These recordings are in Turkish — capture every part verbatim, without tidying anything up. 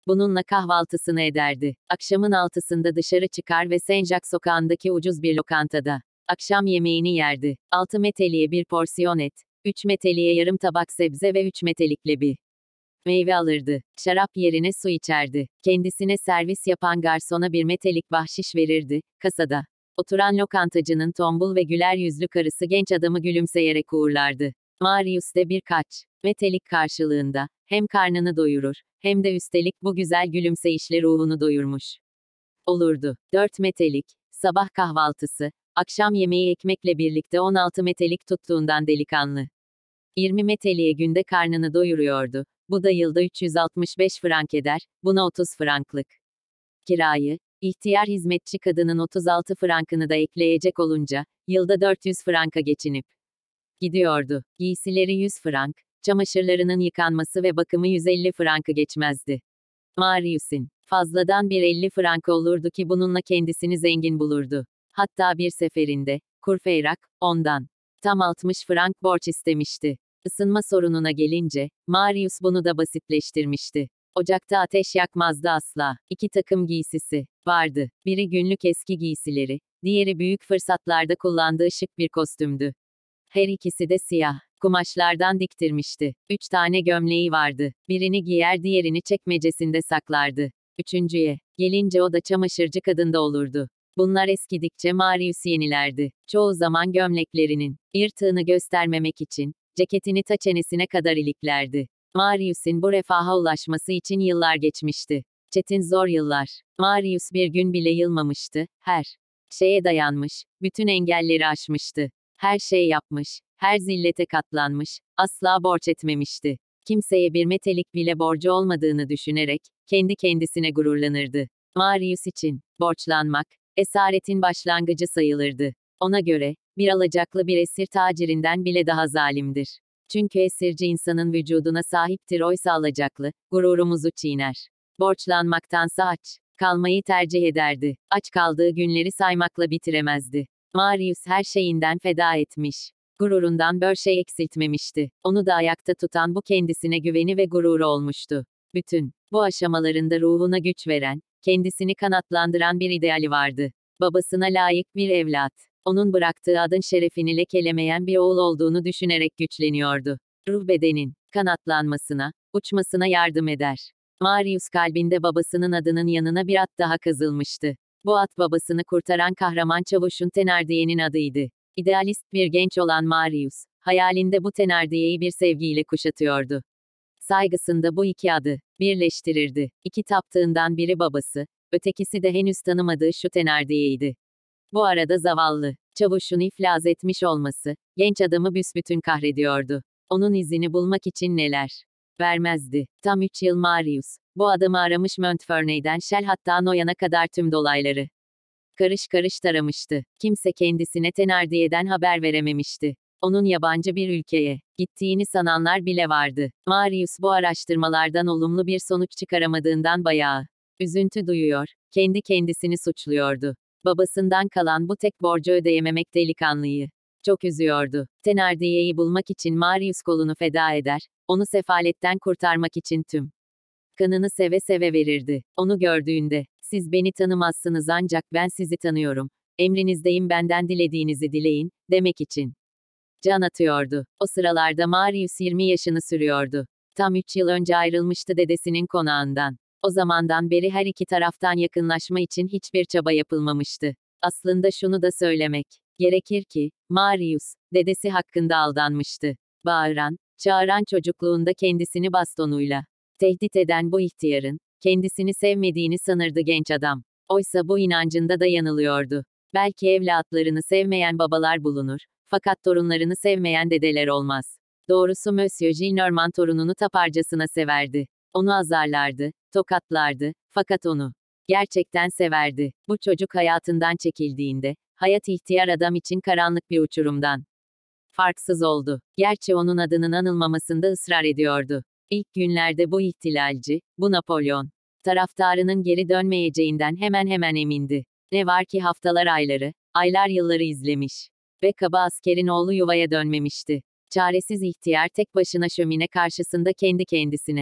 Bununla kahvaltısını ederdi. Akşamın altısında dışarı çıkar ve Saint-Jacques sokağındaki ucuz bir lokantada akşam yemeğini yerdi. altı meteliğe bir porsiyon et, üç meteliğe yarım tabak sebze ve üç metelikle bir meyve alırdı. Şarap yerine su içerdi. Kendisine servis yapan garsona bir metelik bahşiş verirdi. Kasada oturan lokantacının tombul ve güler yüzlü karısı genç adamı gülümseyerek uğurlardı. Marius de birkaç metelik karşılığında hem karnını doyurur, hem de üstelik bu güzel gülümseyişle ruhunu doyurmuş olurdu. dört metelik, sabah kahvaltısı, akşam yemeği ekmekle birlikte on altı metelik tuttuğundan delikanlı. yirmi meteliğe günde karnını doyuruyordu. Bu da yılda üç yüz altmış beş frank eder, buna otuz franklık kirayı, ihtiyar hizmetçi kadının otuz altı frankını da ekleyecek olunca, yılda dört yüz franka geçinip gidiyordu. Giysileri yüz frank, çamaşırlarının yıkanması ve bakımı yüz elli frankı geçmezdi. Marius'in fazladan bir elli frank olurdu ki bununla kendisini zengin bulurdu. Hatta bir seferinde, Courfeyrac, ondan tam altmış frank borç istemişti. Isınma sorununa gelince, Marius bunu da basitleştirmişti. Ocakta ateş yakmazdı asla. İki takım giysisi vardı. Biri günlük eski giysileri, diğeri büyük fırsatlarda kullandığı şık bir kostümdü. Her ikisi de siyah kumaşlardan diktirmişti. Üç tane gömleği vardı. Birini giyer, diğerini çekmecesinde saklardı. Üçüncüye gelince o da çamaşırcı kadında olurdu. Bunlar eskidikçe Marius yenilerdi. Çoğu zaman gömleklerinin yırtığını göstermemek için ceketini ta çenesine kadar iliklerdi. Marius'in bu refaha ulaşması için yıllar geçmişti. Çetin zor yıllar. Marius bir gün bile yılmamıştı. Her şeye dayanmış, bütün engelleri aşmıştı. Her şey yapmış, her zillete katlanmış, asla borç etmemişti. Kimseye bir metelik bile borcu olmadığını düşünerek, kendi kendisine gururlanırdı. Marius için, borçlanmak, esaretin başlangıcı sayılırdı. Ona göre, bir alacaklı bir esir tacirinden bile daha zalimdir. Çünkü esirci insanın vücuduna sahiptir, oysa alacaklı, gururumuzu çiğner. Borçlanmaktansa aç kalmayı tercih ederdi. Aç kaldığı günleri saymakla bitiremezdi. Marius her şeyinden feda etmiş. Gururundan bir şey eksiltmemişti. Onu da ayakta tutan bu kendisine güveni ve gururu olmuştu. Bütün bu aşamalarında ruhuna güç veren, kendisini kanatlandıran bir ideali vardı. Babasına layık bir evlat. Onun bıraktığı adın şerefini lekelemeyen bir oğul olduğunu düşünerek güçleniyordu. Ruh bedenin kanatlanmasına, uçmasına yardım eder. Marius kalbinde babasının adının yanına bir at daha kazılmıştı. Bu at babasını kurtaran kahraman çavuşun Thénardier'in adıydı. İdealist bir genç olan Marius, hayalinde bu Thénardier'i bir sevgiyle kuşatıyordu. Saygısında bu iki adı birleştirirdi. İki taptığından biri babası, ötekisi de henüz tanımadığı şu Thénardier'ydi. Bu arada zavallı çavuşun iflas etmiş olması, genç adamı büsbütün kahrediyordu. Onun izini bulmak için neler vermezdi. Tam üç yıl Marius, bu adamı aramış, Montfermeil'den Şel hatta Noyan'a kadar tüm dolayları karış karış taramıştı. Kimse kendisine Thénardier'den haber verememişti. Onun yabancı bir ülkeye gittiğini sananlar bile vardı. Marius bu araştırmalardan olumlu bir sonuç çıkaramadığından bayağı üzüntü duyuyor, kendi kendisini suçluyordu. Babasından kalan bu tek borcu ödeyememek delikanlıyı çok üzüyordu. Thénardier'i bulmak için Marius kolunu feda eder, onu sefaletten kurtarmak için tüm kanını seve seve verirdi. Onu gördüğünde, siz beni tanımazsınız ancak ben sizi tanıyorum, emrinizdeyim, benden dilediğinizi dileyin, demek için can atıyordu. O sıralarda Marius yirmi yaşını sürüyordu. Tam üç yıl önce ayrılmıştı dedesinin konağından. O zamandan beri her iki taraftan yakınlaşma için hiçbir çaba yapılmamıştı. Aslında şunu da söylemek gerekir ki, Marius, dedesi hakkında aldanmıştı. Bağıran, çağıran çocukluğunda kendisini bastonuyla tehdit eden bu ihtiyarın, kendisini sevmediğini sanırdı genç adam. Oysa bu inancında da yanılıyordu. Belki evlatlarını sevmeyen babalar bulunur, fakat torunlarını sevmeyen dedeler olmaz. Doğrusu Monsieur Gillenormand torununu taparcasına severdi. Onu azarlardı, tokatlardı, fakat onu gerçekten severdi. Bu çocuk hayatından çekildiğinde, hayat ihtiyar adam için karanlık bir uçurumdan farksız oldu. Gerçi onun adının anılmamasında ısrar ediyordu. İlk günlerde bu ihtilalci, bu Napolyon taraftarının geri dönmeyeceğinden hemen hemen emindi. Ne var ki haftalar ayları, aylar yılları izlemiş ve kaba askerin oğlu yuvaya dönmemişti. Çaresiz ihtiyar tek başına şömine karşısında kendi kendisine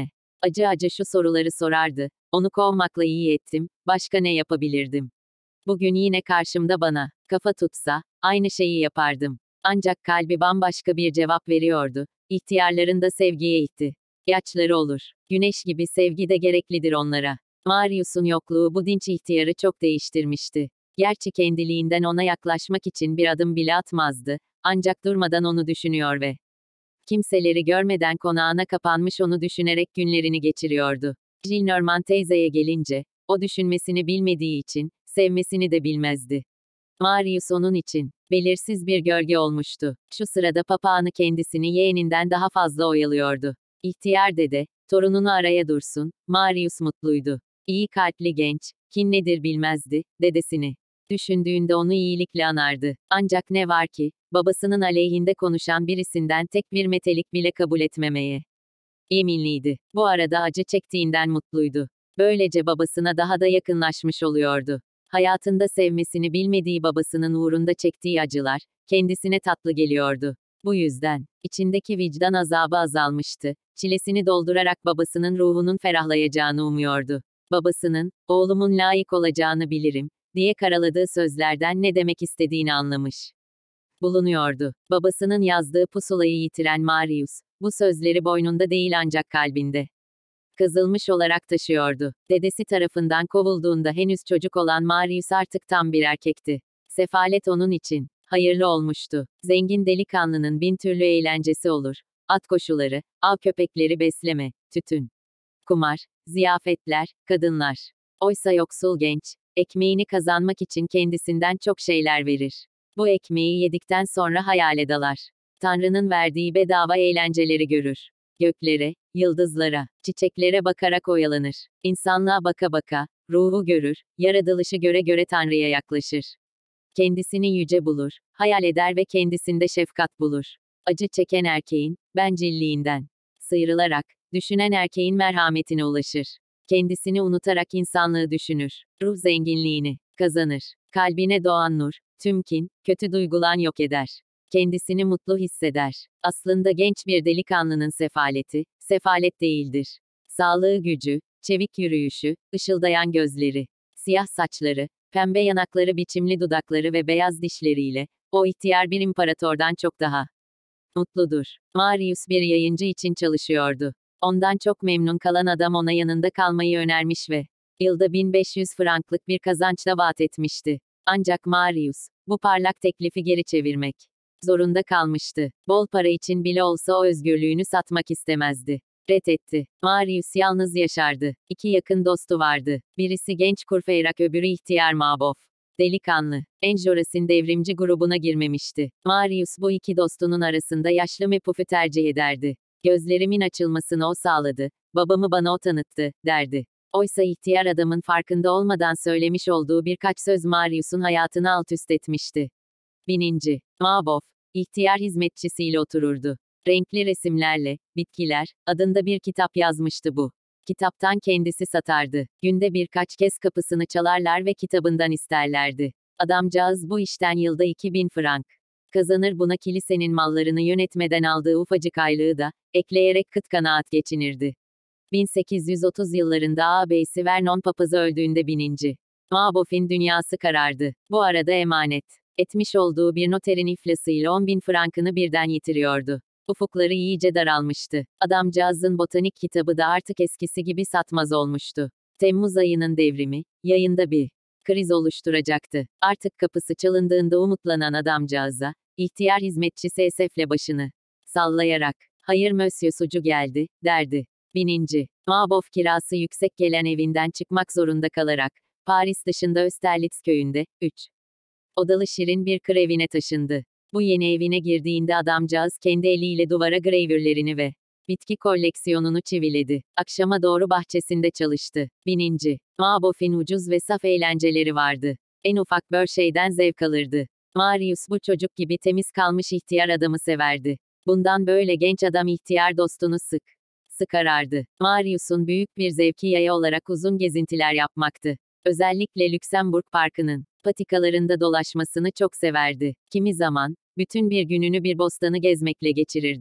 Acı acı şu soruları sorardı. Onu kovmakla iyi ettim, başka ne yapabilirdim? Bugün yine karşımda bana kafa tutsa, aynı şeyi yapardım. Ancak kalbi bambaşka bir cevap veriyordu. İhtiyarların da sevgiye ihtiyaçları olur. Güneş gibi sevgi de gereklidir onlara. Marius'un yokluğu bu dinç ihtiyarı çok değiştirmişti. Gerçi kendiliğinden ona yaklaşmak için bir adım bile atmazdı. Ancak durmadan onu düşünüyor ve kimseleri görmeden konağına kapanmış onu düşünerek günlerini geçiriyordu. Gillenormand teyzeye gelince, o düşünmesini bilmediği için, sevmesini de bilmezdi. Marius onun için, belirsiz bir gölge olmuştu. Şu sırada papağanı kendisini yeğeninden daha fazla oyalıyordu. İhtiyar dede, torununu araya dursun, Marius mutluydu. İyi kalpli genç, kin nedir bilmezdi, dedesini. Düşündüğünde onu iyilikle anardı. Ancak ne var ki, babasının aleyhinde konuşan birisinden tek bir metelik bile kabul etmemeye yeminliydi. Bu arada acı çektiğinden mutluydu. Böylece babasına daha da yakınlaşmış oluyordu. Hayatında sevmesini bilmediği babasının uğrunda çektiği acılar, kendisine tatlı geliyordu. Bu yüzden, içindeki vicdan azabı azalmıştı. Çilesini doldurarak babasının ruhunun ferahlayacağını umuyordu. Babasının, oğlumun layık olacağını bilirim, diye karaladığı sözlerden ne demek istediğini anlamış bulunuyordu. Babasının yazdığı pusulayı yitiren Marius, bu sözleri boynunda değil ancak kalbinde kazılmış olarak taşıyordu. Dedesi tarafından kovulduğunda henüz çocuk olan Marius artık tam bir erkekti. Sefalet onun için hayırlı olmuştu. Zengin delikanlının bin türlü eğlencesi olur. At koşuları, av köpekleri besleme, tütün, kumar, ziyafetler, kadınlar. Oysa yoksul genç, ekmeğini kazanmak için kendisinden çok şeyler verir. Bu ekmeği yedikten sonra hayale dalar. Tanrı'nın verdiği bedava eğlenceleri görür. Göklere, yıldızlara, çiçeklere bakarak oyalanır. İnsanlığa baka baka, ruhu görür, yaratılışı göre göre Tanrı'ya yaklaşır. Kendisini yüce bulur, hayal eder ve kendisinde şefkat bulur. Acı çeken erkeğin, bencilliğinden sıyrılarak, düşünen erkeğin merhametine ulaşır. Kendisini unutarak insanlığı düşünür. Ruh zenginliğini kazanır. Kalbine doğan nur, tüm kin, kötü duygulan yok eder. Kendisini mutlu hisseder. Aslında genç bir delikanlının sefaleti, sefalet değildir. Sağlığı gücü, çevik yürüyüşü, ışıldayan gözleri, siyah saçları, pembe yanakları biçimli dudakları ve beyaz dişleriyle, o ihtiyar bir imparatordan çok daha mutludur. Marius bir yayıncı için çalışıyordu. Ondan çok memnun kalan adam ona yanında kalmayı önermiş ve yılda bin beş yüz franklık bir kazanç da vaat etmişti. Ancak Marius, bu parlak teklifi geri çevirmek zorunda kalmıştı. Bol para için bile olsa o özgürlüğünü satmak istemezdi. Reddetti. Marius yalnız yaşardı. İki yakın dostu vardı. Birisi genç Courfeyrac, öbürü ihtiyar Mabeuf. Delikanlı, Enjolras'ın devrimci grubuna girmemişti. Marius bu iki dostunun arasında yaşlı Mabeuf'u tercih ederdi. Gözlerimin açılmasını o sağladı. Babamı bana o tanıttı, derdi. Oysa ihtiyar adamın farkında olmadan söylemiş olduğu birkaç söz Marius'un hayatını alt üst etmişti. Bininci. Mabeuf, ihtiyar hizmetçisiyle otururdu. Renkli resimlerle, bitkiler, adında bir kitap yazmıştı bu. Kitaptan kendisi satardı. Günde birkaç kez kapısını çalarlar ve kitabından isterlerdi. Adamcağız bu işten yılda iki bin frank kazanır, buna kilisenin mallarını yönetmeden aldığı ufacık aylığı da ekleyerek kıt kanaat geçinirdi. bin sekiz yüz otuz yıllarında ağabeysi Vernon papazı öldüğünde bininci. Mabeuf'in dünyası karardı. Bu arada emanet etmiş olduğu bir noterin iflasıyla on bin frankını birden yitiriyordu. Ufukları iyice daralmıştı. Adamcağızın botanik kitabı da artık eskisi gibi satmaz olmuştu. Temmuz ayının devrimi, yayında bir kriz oluşturacaktı. Artık kapısı çalındığında umutlanan adamcağıza, ihtiyar hizmetçisi esefle başını sallayarak, "Hayır Monsieur Sucu geldi," derdi. Bininci. Mabeuf kirası yüksek gelen evinden çıkmak zorunda kalarak, Paris dışında Austerlitz köyünde, üç odalı şirin bir kır evine taşındı. Bu yeni evine girdiğinde adamcağız kendi eliyle duvara gravürlerini ve bitki koleksiyonunu çiviledi. Akşama doğru bahçesinde çalıştı. Bininci. Mabeuf'in ucuz ve saf eğlenceleri vardı. En ufak bir şeyden zevk alırdı. Marius bu çocuk gibi temiz kalmış ihtiyar adamı severdi. Bundan böyle genç adam ihtiyar dostunu sık sık arardı. Marius'un büyük bir zevki yaya olarak uzun gezintiler yapmaktı. Özellikle Lüksemburg Parkı'nın patikalarında dolaşmasını çok severdi. Kimi zaman, bütün bir gününü bir bostanı gezmekle geçirirdi.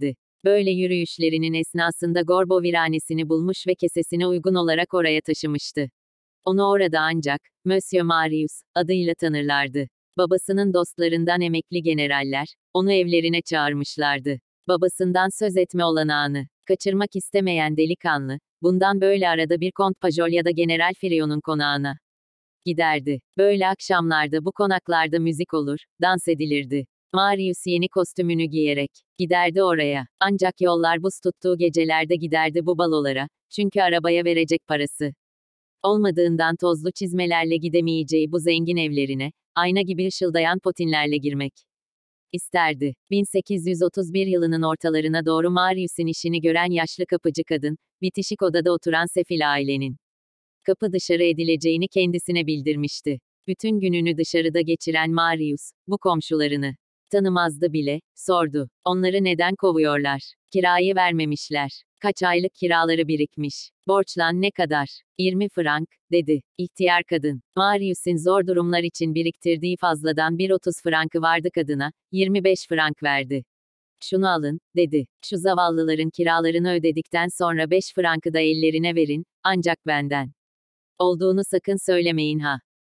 Böyle yürüyüşlerinin esnasında Gorbo viranesini bulmuş ve kesesine uygun olarak oraya taşımıştı. Onu orada ancak, Monsieur Marius, adıyla tanırlardı. Babasının dostlarından emekli generaller, onu evlerine çağırmışlardı. Babasından söz etme olanağını kaçırmak istemeyen delikanlı, bundan böyle arada bir Kont Pajol ya da General Frion'un konağına giderdi. Böyle akşamlarda bu konaklarda müzik olur, dans edilirdi. Marius yeni kostümünü giyerek giderdi oraya. Ancak yollar buz tuttuğu gecelerde giderdi bu balolara, çünkü arabaya verecek parası olmadığından tozlu çizmelerle gidemeyeceği bu zengin evlerine, ayna gibi ışıldayan potinlerle girmek isterdi. bin sekiz yüz otuz bir yılının ortalarına doğru Marius'un işini gören yaşlı kapıcı kadın, bitişik odada oturan sefil ailenin kapı dışarı edileceğini kendisine bildirmişti. Bütün gününü dışarıda geçiren Marius, bu komşularını tanımazdı bile, sordu. Onları neden kovuyorlar? Kirayı vermemişler. Kaç aylık kiraları birikmiş. Borçlan ne kadar? yirmi frank, dedi. İhtiyar kadın. Marius'un zor durumlar için biriktirdiği fazladan bir otuz frankı vardı kadına, yirmi beş frank verdi. Şunu alın, dedi. Şu zavallıların kiralarını ödedikten sonra beş frankı da ellerine verin, ancak benden olduğunu sakın söylemeyin ha.